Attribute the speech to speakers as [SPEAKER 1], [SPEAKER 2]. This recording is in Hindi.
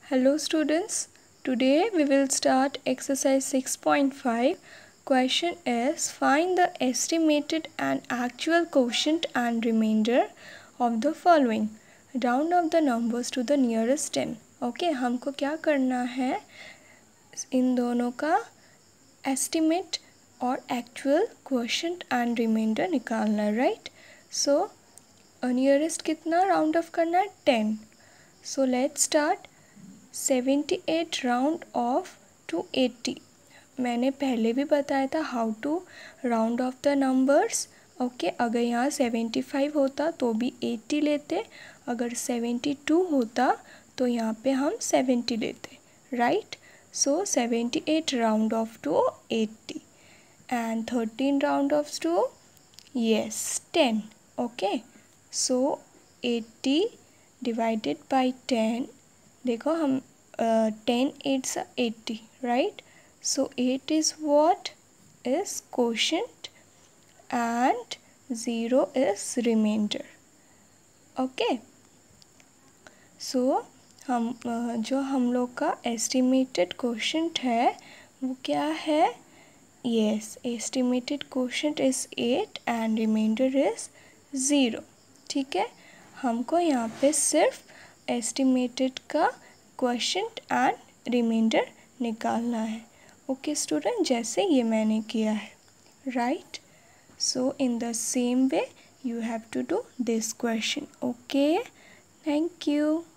[SPEAKER 1] Hello students, today we will start exercise 6.5. Question is, find the estimated and actual quotient and remainder of the following. Round up the numbers to the nearest 10. Okay, हमको क्या करना है, इन दोनों का estimate और actual quotient and remainder निकालना है, right? So, nearest कितना round off करना है? 10. So, let's start. 78 round off to 80. मैंने पहले भी बताया था how to round off the numbers. Okay, अगर यहाँ 75 होता तो भी 80 लेते, अगर 72 होता तो यहाँ पे हम 70 लेते, right. So 78 round off to 80 and 13 round off to 10. Okay, so 80 divided by 10. देखो हम 10 8s 80, right? So 8 is what is quotient and 0 is remainder. Okay, so हम जो हम लोग का estimated quotient है वो क्या है? Yes, estimated quotient is 8 and remainder is 0. ठीक है, हमको यहाँ पे सिर्फ एस्टिमेटेड का क्वोशिएंट एंड रिमाइंडर निकालना है. ओके स्टूडेंट, जैसे ये मैंने किया है, right. So in the same way you have to do this question. Okay, thank you.